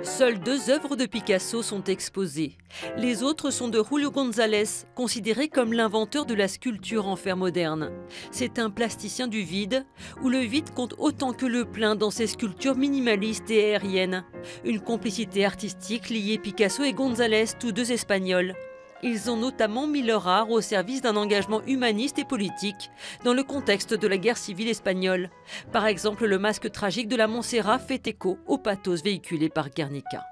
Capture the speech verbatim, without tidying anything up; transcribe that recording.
Seules deux œuvres de Picasso sont exposées. Les autres sont de Julio González, considéré comme l'inventeur de la sculpture en fer moderne. C'est un plasticien du vide, où le vide compte autant que le plein dans ses sculptures minimalistes et aériennes. Une complicité artistique liée Picasso et González, tous deux espagnols. Ils ont notamment mis leur art au service d'un engagement humaniste et politique dans le contexte de la guerre civile espagnole. Par exemple, le masque tragique de la Montserrat fait écho au pathos véhiculé par Guernica.